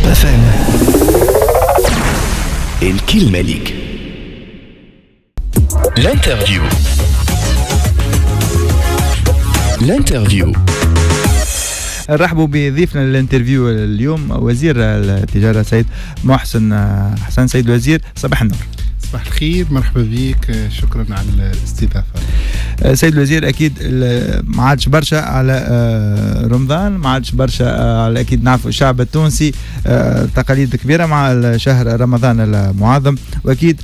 FM. الكلمة ليك. الانترفيو. نرحبوا بضيفنا للانترفيو اليوم وزير التجارة سيد محسن حسن. سيد الوزير، صباح النور. صباح الخير، مرحبا بك، شكرا على الاستضافة. سيد الوزير، أكيد ما عادش برشا على رمضان، ما عادش برشا على أكيد نعرفوا الشعب التونسي تقاليد كبيرة مع شهر رمضان المعظم، وأكيد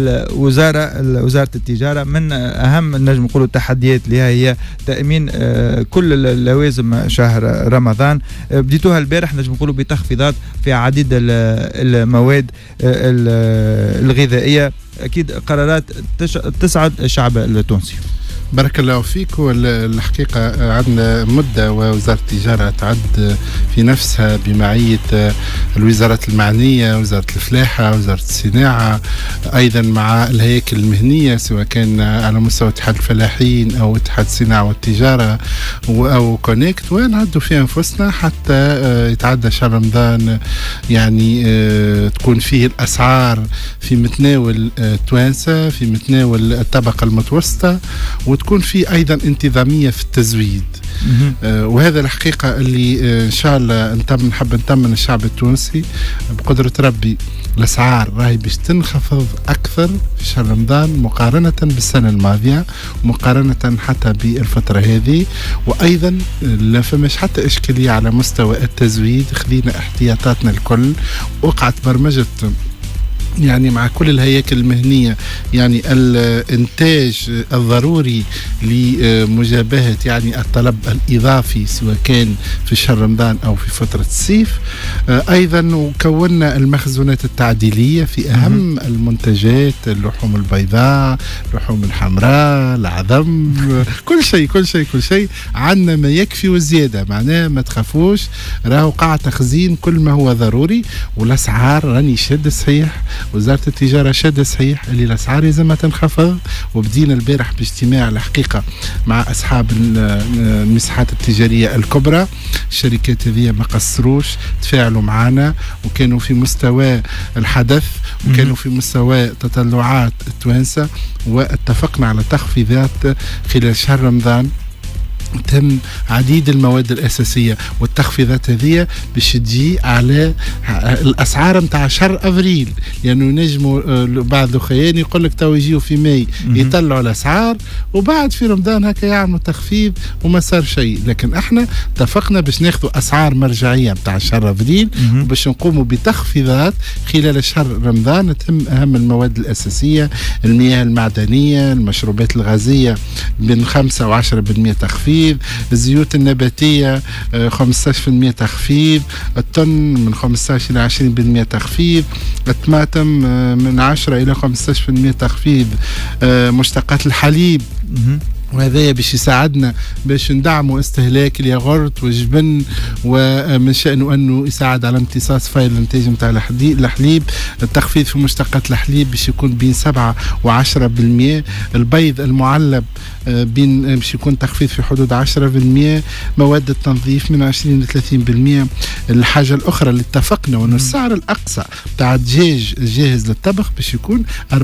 وزارة التجارة من أهم نجم نقولوا التحديات اللي هي تأمين كل اللوازم شهر رمضان. بديتوها البارح نجم نقولوا بتخفيضات في عديد المواد الغذائية، أكيد قرارات تسعد الشعب التونسي. بارك الله فيك. والحقيقة عندنا مدة ووزارة التجارة تعد في نفسها بمعية الوزارات المعنية، وزارة الفلاحة، وزارة الصناعة، أيضا مع الهياكل المهنية سواء كان على مستوى اتحاد الفلاحين أو اتحاد الصناعة والتجارة أو كونكت، ونعدوا في أنفسنا حتى يتعدى شهر رمضان، يعني تكون فيه الأسعار في متناول توانسة، في متناول الطبقة المتوسطة، وتكون في أيضا انتظامية في التزويد. وهذا الحقيقة اللي إن شاء الله نحب نطمن الشعب التونسي بقدرة ربي. الأسعار راهي باش تنخفض أكثر في شهر رمضان مقارنة بالسنة الماضية، مقارنة حتى بالفترة هذه، وأيضا لا فماش حتى إشكالية على مستوى التزويد. خذينا احتياطاتنا الكل، وقعت برمجة يعني مع كل الهياكل المهنية يعني الإنتاج الضروري لمجابهة يعني الطلب الإضافي سواء كان في شهر رمضان أو في فترة الصيف. أيضا وكونا المخزونات التعديلية في أهم المنتجات، اللحوم البيضاء، اللحوم الحمراء، العظم، كل شيء عندنا ما يكفي وزيادة. معناه ما تخافوش، راهو قاع تخزين كل ما هو ضروري. والأسعار راني شد صحيح، وزارة التجارة شادة صحيح اللي الأسعار لازم تنخفض. وبدينا البارح باجتماع الحقيقة مع أصحاب المساحات التجارية الكبرى. الشركات هذه ما قصروش، تفاعلوا معنا وكانوا في مستوى الحدث وكانوا في مستوى تطلعات التوانسة، واتفقنا على تخفيضات خلال شهر رمضان. تم عديد المواد الأساسية، والتخفيضات هذه باش تجي على الأسعار متاع شهر أفريل، لأنه يعني نجموا بعض الخيان يقول لك تو يجيوا في ماي يطلعوا الأسعار، وبعد في رمضان هكا يعملوا تخفيض وما صار شيء. لكن احنا اتفقنا باش ناخذوا أسعار مرجعية متاع شهر أفريل، وباش نقوموا بتخفيضات خلال شهر رمضان. تم أهم المواد الأساسية، المياه المعدنية، المشروبات الغازية من 5 و 10% تخفيض، الزيوت النباتية 15% تخفيض، الطن من 15 إلى 20% تخفيض، الطماطم من 10 إلى 15% تخفيض، مشتقات الحليب. وهذا باش يساعدنا باش ندعموا استهلاك الياغورت والجبن، ومن شأنه أنه يساعد على امتصاص فايل الانتاج متاع الحليب. التخفيض في مشتقات الحليب باش يكون بين 7 و10%. البيض المعلب باش يكون تخفيض في حدود 10%. مواد التنظيف من 20 ل 30%. الحاجة الأخرى اللي اتفقنا وأنه السعر الأقصى بتاع الدجاج الجاهز للطبخ باش يكون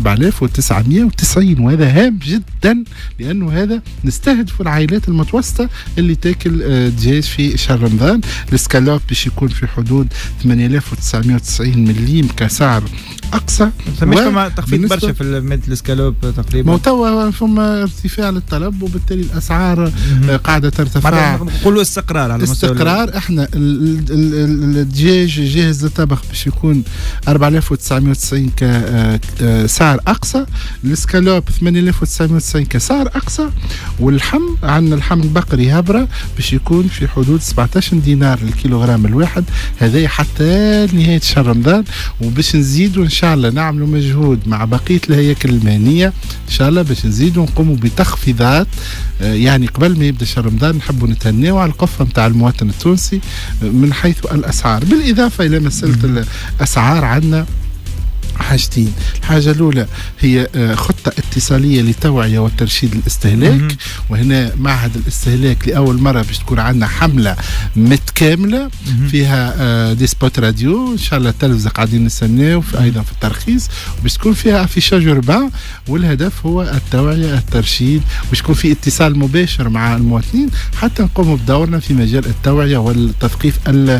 4990، وهذا هام جدا لأنه هذا نستهدف العائلات المتوسطة اللي تاكل دجاج في شهر رمضان. السكالوب باش يكون في حدود 8990 مليم كسعر أقصى. فما تخفيض برشا في مادة السكالوب تقريبا. توا فما ارتفاع للطلب، وبالتالي الأسعار قاعدة ترتفع. نقولوا استقرار على مستوى استقرار. احنا الدجاج جاهز للطبخ باش يكون 4990 كسعر أقصى. السكالوب 8990 كسعر أقصى. واللحم عندنا اللحم البقري هبرة باش يكون في حدود 17 دينار للكيلوغرام الواحد، هذا حتى نهاية شهر رمضان. وباش نزيدوا إن شاء الله نعملوا مجهود مع بقية الهياكل المهنية إن شاء الله باش نزيدوا نقوموا بتخفيضات. يعني قبل ما يبدأ شهر رمضان نحبوا نتهنيوا على القفة متاع المواطن التونسي من حيث الأسعار. بالإضافة إلى مسألة الأسعار عندنا حاجتين. الحاجة الأولى هي خطة اتصالية لتوعية وترشيد الاستهلاك، وهنا معهد الاستهلاك لأول مرة باش تكون عندنا حملة متكاملة فيها دي سبوت راديو، إن شاء الله تلفزة قاعدين نستناو أيضا في الترخيص، باش تكون فيها افيشاج أوربان، والهدف هو التوعية الترشيد، باش يكون في اتصال مباشر مع المواطنين حتى نقوم بدورنا في مجال التوعية والتثقيف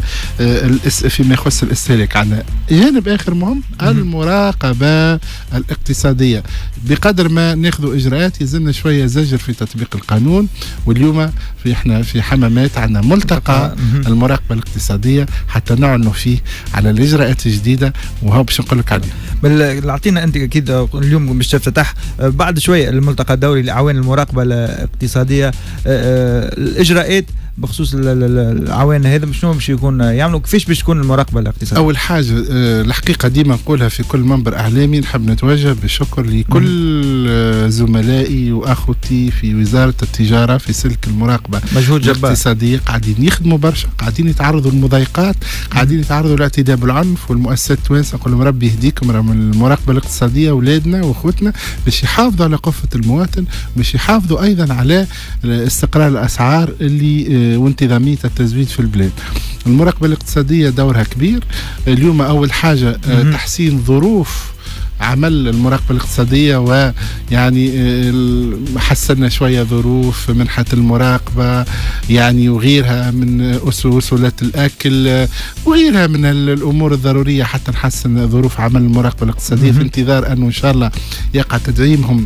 فيما يخص الاستهلاك. عندنا جانب آخر مهم، المراقبة الاقتصادية. بقدر ما ناخذ إجراءات يلزمنا شوية زجر في تطبيق القانون، واليوم احنا في حمامات عندنا ملتقى المراقبة الاقتصادية حتى نعلنوا فيه على الإجراءات الجديدة، وهو باش نقول لك عليه. بل اعطينا انت اكيد اليوم باش تفتح بعد شويه الملتقى الدولي لاعوان المراقبه الاقتصاديه، الاجراءات بخصوص العوان هذا شنو باش يكون يعملوا، كيفاش باش تكون المراقبه الاقتصاديه؟ اول حاجه الحقيقه ديما نقولها في كل منبر اعلامي، نحب نتوجه بالشكر لكل زملائي واخوتي في وزاره التجاره في سلك المراقبه مجهود جبار الاقتصاديه، قاعدين يخدموا برشا، قاعدين يتعرضوا للمضايقات، قاعدين يتعرضوا للاعتداء بالعنف، والمؤسسات التوانسه نقول لهم ربي يهديكم، راهم المراقبه الاقتصاديه اولادنا واخوتنا باش يحافظوا على قفه المواطن، باش يحافظوا ايضا على استقرار الاسعار اللي وانتظاميه التزويد في البلاد. المراقبه الاقتصاديه دورها كبير. اليوم اول حاجه تحسين ظروف عمل المراقبة الاقتصادية، ويعني حسنا شوية ظروف منحة المراقبة يعني وغيرها من وسولات الأكل وغيرها من الأمور الضرورية حتى نحسن ظروف عمل المراقبة الاقتصادية، في انتظار أنه إن شاء الله يقع تدعيمهم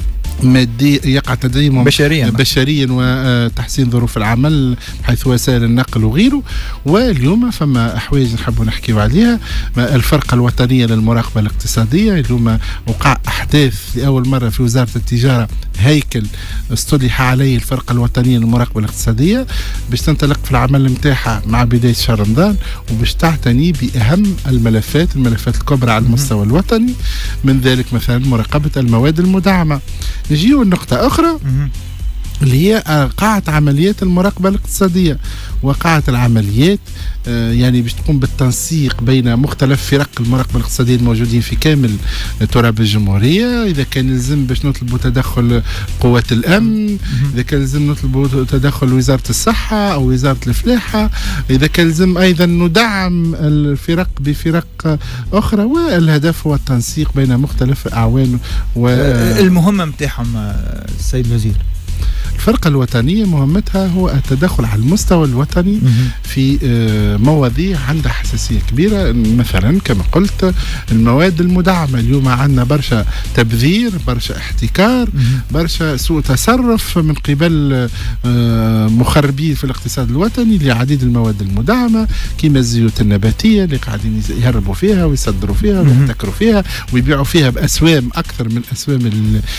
يقع تدعيمهم بشريا وتحسين ظروف العمل حيث وسائل النقل وغيره. واليوم فما أحواج نحب نحكيو عليها. الفرقة الوطنية للمراقبة الاقتصادية، اليوم وقع أحداث لأول مرة في وزارة التجارة، هيكل اصطلح عليه الفرقة الوطنية للمراقبة الاقتصادية باش تنطلق في العمل متاعها مع بداية شهر رمضان، وباش تعتني بأهم الملفات الكبرى على المستوى الوطني، من ذلك مثلا مراقبة المواد المدعمة. نجيو النقطة أخرى اللي هي قاعة عمليات المراقبة الاقتصادية. وقاعة العمليات يعني باش تقوم بالتنسيق بين مختلف فرق المراقبة الاقتصادية الموجودين في كامل تراب الجمهورية. إذا كان لازم باش نطلبوا تدخل قوات الأمن، إذا كان لازم نطلبوا تدخل وزارة الصحة أو وزارة الفلاحة، إذا كان لازم أيضا ندعم الفرق بفرق أخرى، والهدف هو التنسيق بين مختلف أعوان. المهمة متاعهم السيد الوزير، الفرقة الوطنية مهمتها هو التدخل على المستوى الوطني في مواضيع عندها حساسية كبيرة، مثلا كما قلت المواد المدعمة. اليوم عندنا برشا تبذير، برشا احتكار، برشا سوء تصرف من قبل مخربين في الاقتصاد الوطني لعديد المواد المدعمة، كما الزيوت النباتية اللي قاعدين يهربوا فيها ويصدروا فيها ويحتكروا فيها ويبيعوا فيها بأسوام أكثر من أسوام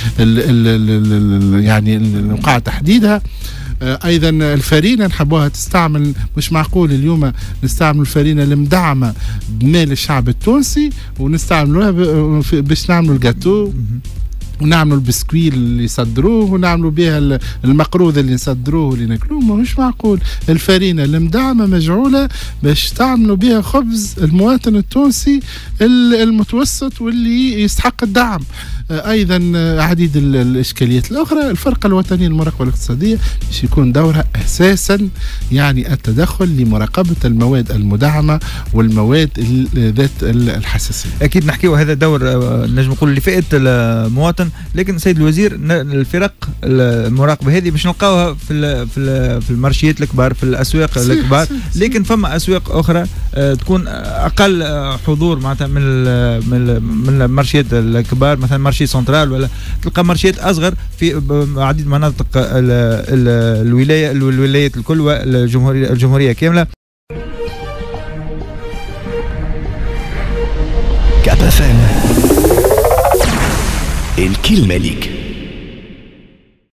يعني الوقع تحديدها. ايضا الفرينه نحبوها تستعمل، مش معقول اليوم نستعمل الفرينه المدعمه بمال الشعب التونسي ونستعملوها باش نعملوا الجاتو ونعملوا البسكوي اللي يصدروه ونعملوا بها المقروض اللي نصدروه واللي ناكلوه. مش معقول الفرينه المدعمه مجعوله باش تعملوا بها خبز المواطن التونسي المتوسط واللي يستحق الدعم. ايضا عديد الاشكاليات الاخرى. الفرقه الوطنيه للمراقبه الاقتصاديه باش يكون دورها اساسا يعني التدخل لمراقبه المواد المدعمه والمواد ذات الحساسيه. اكيد نحكيو هذا دور نجم نقول اللي فائت المواطن، لكن سيد الوزير الفرق المراقبه هذه باش نلقاوها في المارشيات الكبار، في الاسواق الكبار، لكن فما اسواق اخرى تكون اقل حضور معناتها من المارشيات الكبار، مثلا مارشي سنترال، ولا تلقى مارشيات اصغر في عديد مناطق الولايات الكل والجمهوريه كامله. كاب اف ام الكلمة ليك.